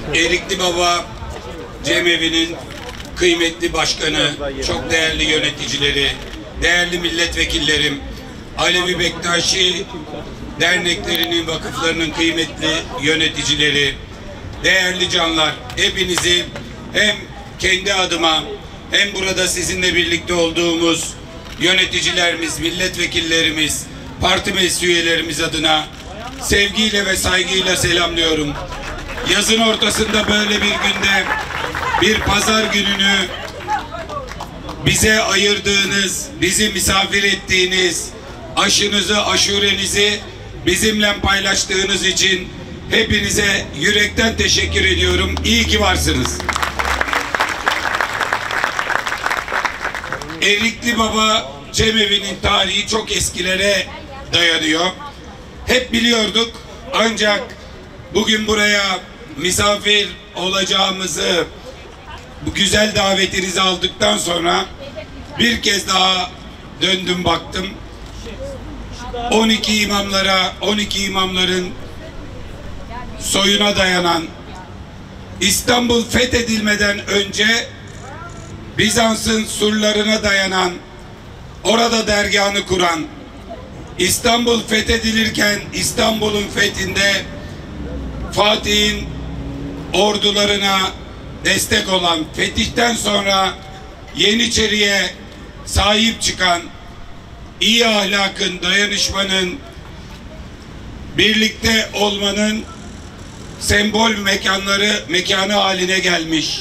Erikli Baba Cemevi'nin kıymetli başkanı, çok değerli yöneticileri, değerli milletvekillerim, Alevi Bektaşi derneklerinin, vakıflarının kıymetli yöneticileri, değerli canlar, hepinizi hem kendi adıma hem burada sizinle birlikte olduğumuz yöneticilerimiz, milletvekillerimiz, parti meclis üyelerimiz adına sevgiyle ve saygıyla selamlıyorum. Yazın ortasında böyle bir günde, bir pazar gününü bize ayırdığınız, bizi misafir ettiğiniz, aşınızı, aşurenizi bizimle paylaştığınız için hepinize yürekten teşekkür ediyorum. İyi ki varsınız. Erikli Baba Cemevi'nin tarihi çok eskilere dayanıyor. Hep biliyorduk, ancak bugün buraya misafir olacağımızı, bu güzel davetinizi aldıktan sonra bir kez daha döndüm baktım. 12 imamların soyuna dayanan, İstanbul fethedilmeden önce Bizans'ın surlarına dayanan, orada dergahını kuran, İstanbul fethedilirken İstanbul'un fethinde Fatih'in ordularına destek olan, fetihten sonra Yeniçeri'ye sahip çıkan, iyi ahlakın, dayanışmanın, birlikte olmanın sembol mekanı haline gelmiş.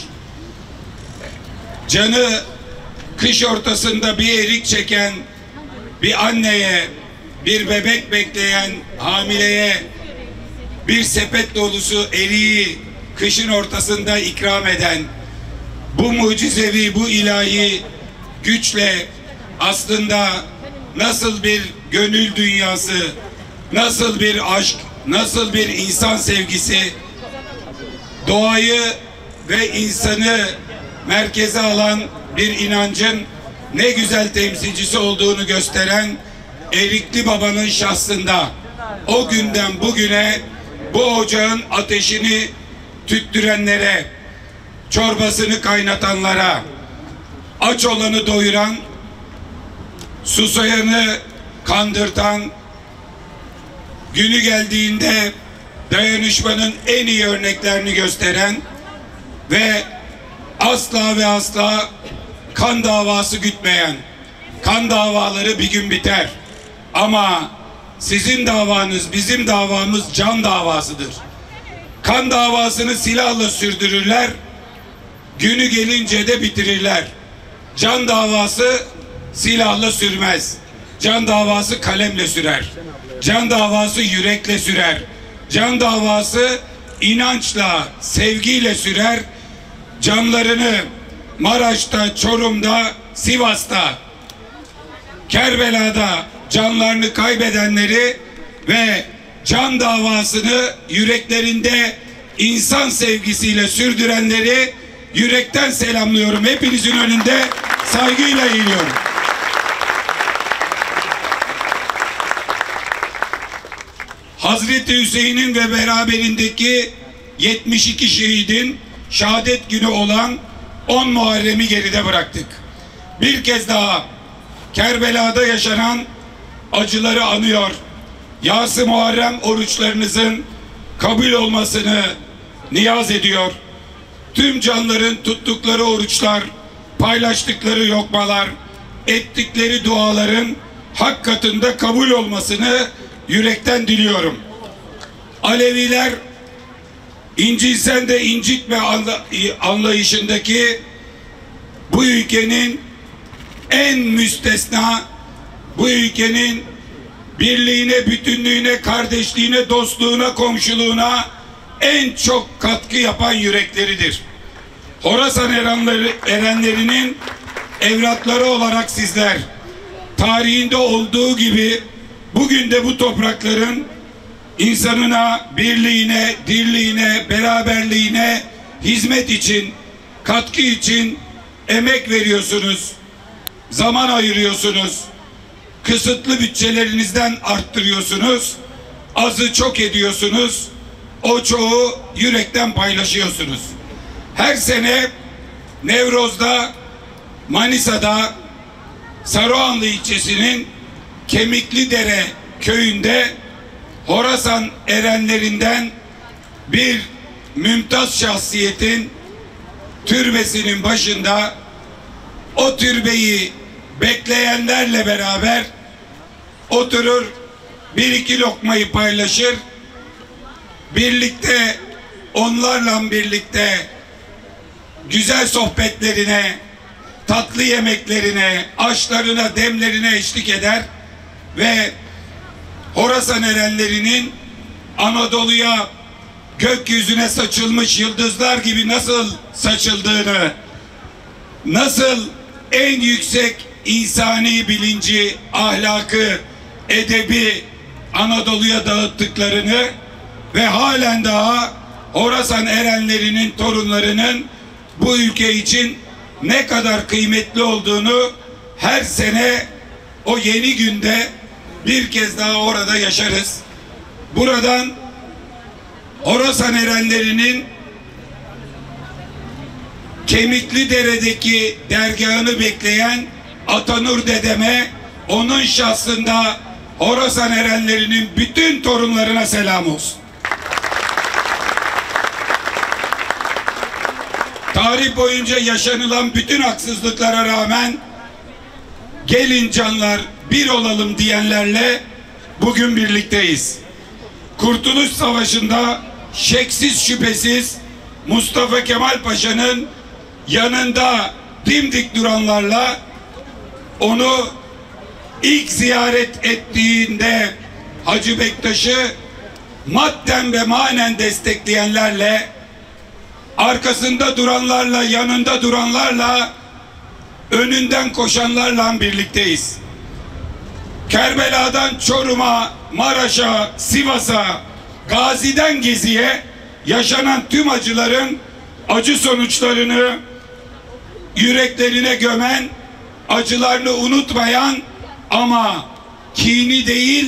Canı kış ortasında bir erik çeken bir anneye, bir bebek bekleyen hamileye bir sepet dolusu eriği kışın ortasında ikram eden, bu mucizevi, bu ilahi güçle aslında nasıl bir gönül dünyası, nasıl bir aşk, nasıl bir insan sevgisi, doğayı ve insanı merkeze alan bir inancın ne güzel temsilcisi olduğunu gösteren Erikli Baba'nın şahsında o günden bugüne bu ocağın ateşini tüttürenlere, çorbasını kaynatanlara, aç olanı doyuran, susayanı kandırtan, günü geldiğinde dayanışmanın en iyi örneklerini gösteren ve asla ve asla kan davası gütmeyen, kan davaları bir gün biter. Ama sizin davanız, bizim davamız can davasıdır. Kan davasını silahla sürdürürler, günü gelince de bitirirler. Can davası silahla sürmez. Can davası kalemle sürer. Can davası yürekle sürer. Can davası inançla, sevgiyle sürer. Canlarını Maraş'ta, Çorum'da, Sivas'ta, Kerbela'da canlarını kaybedenleri ve can davasını yüreklerinde insan sevgisiyle sürdürenleri yürekten selamlıyorum. Hepinizin önünde saygıyla eğiliyorum. Hazreti Hüseyin'in ve beraberindeki 72 şehidin şehadet günü olan 10 Muharrem'i geride bıraktık. Bir kez daha Kerbela'da yaşanan acıları anıyor. Yas-ı Muharrem oruçlarınızın kabul olmasını niyaz ediyor. Tüm canların tuttukları oruçlar, paylaştıkları lokmalar, ettikleri duaların hak katında kabul olmasını yürekten diliyorum. Aleviler incilsen de incitme anlayışındaki bu ülkenin en müstesna, bu ülkenin birliğine, bütünlüğüne, kardeşliğine, dostluğuna, komşuluğuna en çok katkı yapan yürekleridir. Horasan erenlerinin evlatları olarak sizler, tarihinde olduğu gibi bugün de bu toprakların insanına, birliğine, dirliğine, beraberliğine hizmet için, katkı için emek veriyorsunuz, zaman ayırıyorsunuz, kısıtlı bütçelerinizden arttırıyorsunuz, azı çok ediyorsunuz. o çoğu yürekten paylaşıyorsunuz. Her sene Nevroz'da, Manisa'da, Saruhanlı ilçesinin Kemiklidere köyünde Horasan erenlerinden bir mümtaz şahsiyetin türbesinin başında o türbeyi bekleyenlerle beraber oturur, bir iki lokmayı paylaşır, birlikte onlarla birlikte güzel sohbetlerine, tatlı yemeklerine, aşlarına, demlerine eşlik eder ve Horasan erenlerinin Anadolu'ya gökyüzüne saçılmış yıldızlar gibi nasıl saçıldığını, nasıl en yüksek insani bilinci, ahlakı, edebi Anadolu'ya dağıttıklarını ve halen daha Horasan erenlerinin torunlarının bu ülke için ne kadar kıymetli olduğunu her sene o yeni günde bir kez daha orada yaşarız. Buradan Horasan erenlerinin Kemiklidere'deki dergahını bekleyen Atanur dedeme, onun şahsında Horasan erenlerinin bütün torunlarına selam olsun. Tarih boyunca yaşanılan bütün haksızlıklara rağmen gelin canlar bir olalım diyenlerle bugün birlikteyiz. Kurtuluş Savaşı'nda şeksiz şüphesiz Mustafa Kemal Paşa'nın yanında dimdik duranlarla, onu ilk ziyaret ettiğinde Hacı Bektaş'ı madden ve manen destekleyenlerle, arkasında duranlarla, yanında duranlarla, önünden koşanlarla birlikteyiz. Kerbela'dan Çorum'a, Maraş'a, Sivas'a, Gazi'den Gezi'ye yaşanan tüm acıların acı sonuçlarını yüreklerine gömen, acılarını unutmayan ama kini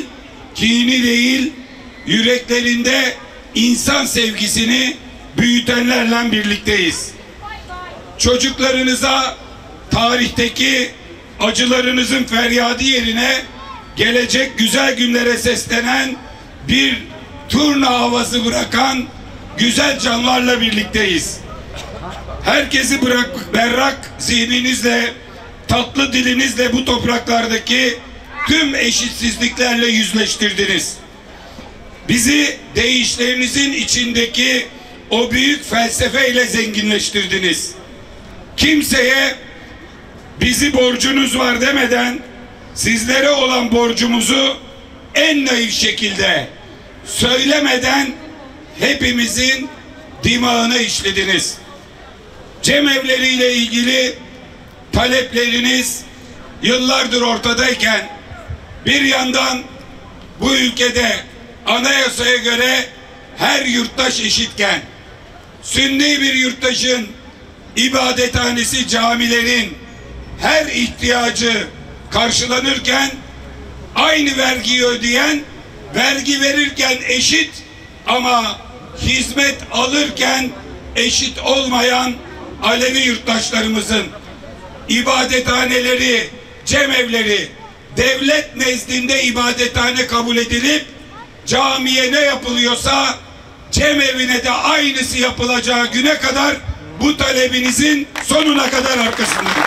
değil yüreklerinde insan sevgisini büyütenlerle birlikteyiz. Çocuklarınıza tarihteki acılarınızın feryadı yerine gelecek güzel günlere seslenen bir turna havası bırakan güzel canlarla birlikteyiz. Herkesi berrak zihninizle, tatlı dilinizle bu topraklardaki tüm eşitsizliklerle yüzleştirdiniz. Bizi deyişlerinizin içindeki o büyük felsefeyle zenginleştirdiniz. Kimseye bizi borcunuz var demeden sizlere olan borcumuzu en naif şekilde söylemeden hepimizin dimağına işlediniz. Cemevleriyle ilgili talepleriniz yıllardır ortadayken, bir yandan bu ülkede anayasaya göre her yurttaş eşitken, Sünni bir yurttaşın ibadethanesi, camilerin her ihtiyacı karşılanırken, aynı vergiyi ödeyen, vergi verirken eşit ama hizmet alırken eşit olmayan Alevi yurttaşlarımızın ibadethaneleri, cemevleri devlet nezdinde ibadethane kabul edilip camiye ne yapılıyorsa cemevine de aynısı yapılacağı güne kadar bu talebinizin sonuna kadar arkasındayız.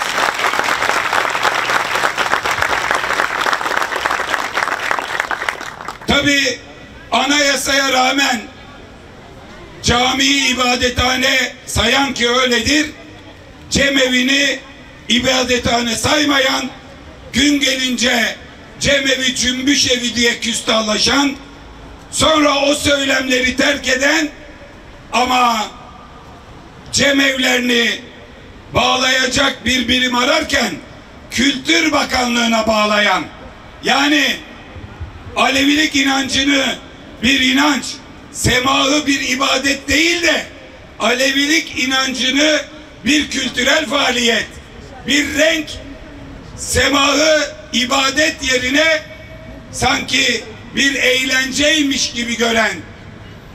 Tabii anayasaya rağmen camiyi ibadethane sayan ki öyledir, cemevini ibadethane saymayan, gün gelince cemevi cümbüş evi diye küstahlaşan, sonra o söylemleri terk eden ama cemevlerini bağlayacak bir birim ararken Kültür Bakanlığı'na bağlayan, yani Alevilik inancını bir inanç, semahı bir ibadet değil de Alevilik inancını bir kültürel faaliyet, bir renk, semahı ibadet yerine sanki bir eğlenceymiş gibi gören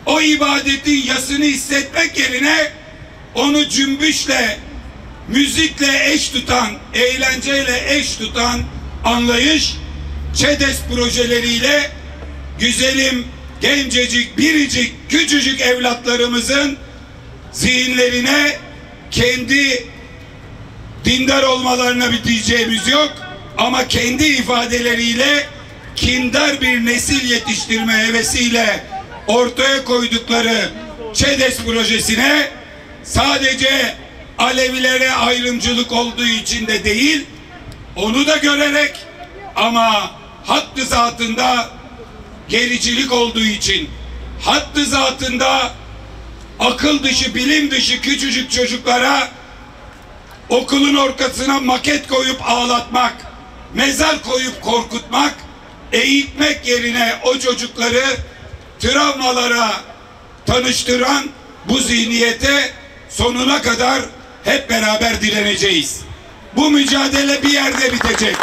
o ibadetin yasını hissetmek yerine onu cümbüşle, müzikle eş tutan, eğlenceyle eş tutan anlayış, ÇEDES projeleriyle güzelim, gencecik, biricik, küçücük evlatlarımızın zihinlerine kendi dindar olmalarına bir diyeceğimiz yok ama kendi ifadeleriyle kindar bir nesil yetiştirme hevesiyle ortaya koydukları ÇEDES projesine sadece Alevilere ayrımcılık olduğu için de değil, onu da görerek ama hattı zatında gericilik olduğu için, hattı zatında akıl dışı, bilim dışı küçücük çocuklara okulun ortasına maket koyup ağlatmak, mezar koyup korkutmak, eğitmek yerine o çocukları travmalara tanıştıran bu zihniyete sonuna kadar hep beraber direneceğiz. Bu mücadele bir yerde bitecek.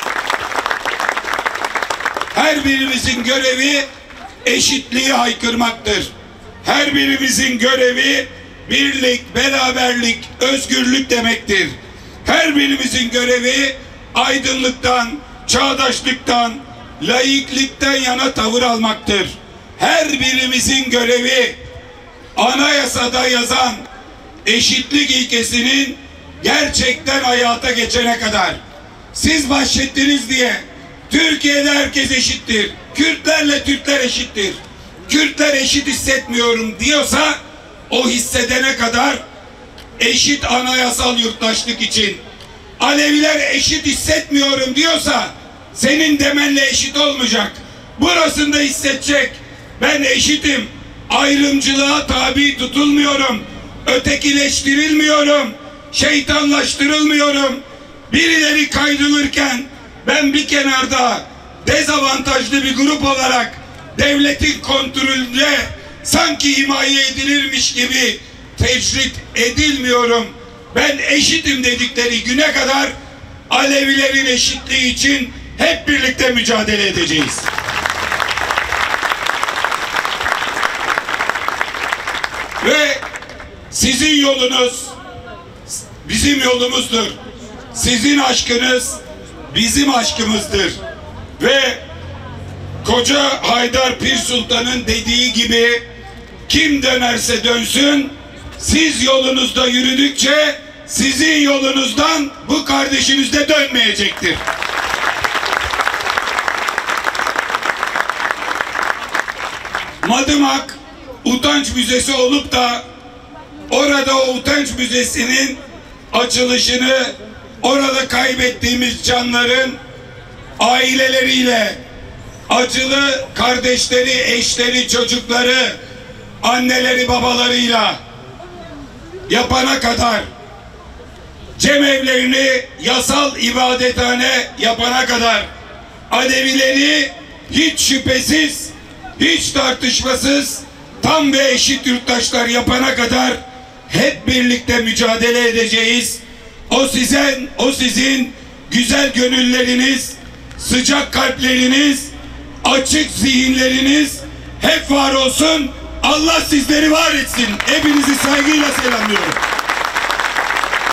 Her birimizin görevi eşitliği haykırmaktır. Her birimizin görevi birlik, beraberlik, özgürlük demektir. Her birimizin görevi aydınlıktan, çağdaşlıktan, laiklikten yana tavır almaktır. Her birimizin görevi anayasada yazan eşitlik ilkesinin gerçekten hayata geçene kadar. Siz bahşettiniz diye Türkiye'de herkes eşittir. Kürtlerle Türkler eşittir. Kürtler eşit hissetmiyorum diyorsa o hissedene kadar eşit anayasal yurttaşlık için, Aleviler eşit hissetmiyorum diyorsa senin demenle eşit olmayacak. Burasında hissedecek. Ben eşitim. Ayrımcılığa tabi tutulmuyorum. Ötekileştirilmiyorum. Şeytanlaştırılmıyorum. Birileri kaydırılırken ben bir kenarda dezavantajlı bir grup olarak devletin kontrolünde sanki himaye edilirmiş gibi tecrit edilmiyorum. Ben eşitim dedikleri güne kadar Alevilerin eşitliği için hep birlikte mücadele edeceğiz. Ve sizin yolunuz bizim yolumuzdur. Sizin aşkınız bizim aşkımızdır. Ve koca Haydar Pir Sultan'ın dediği gibi kim dönerse dönsün, siz yolunuzda yürüdükçe sizin yolunuzdan bu kardeşiniz de dönmeyecektir. Madımak Utanç Müzesi olup da orada o Utanç Müzesi'nin açılışını orada kaybettiğimiz canların aileleriyle, acılı kardeşleri, eşleri, çocukları, anneleri, babalarıyla yapana kadar, cemevlerini yasal ibadethane yapana kadar, Alevileri hiç şüphesiz, hiç tartışmasız tam ve eşit yurttaşlar yapana kadar hep birlikte mücadele edeceğiz. O sizin güzel gönülleriniz, sıcak kalpleriniz, açık zihinleriniz hep var olsun. Allah sizleri var etsin. Hepinizi saygıyla selamlıyorum.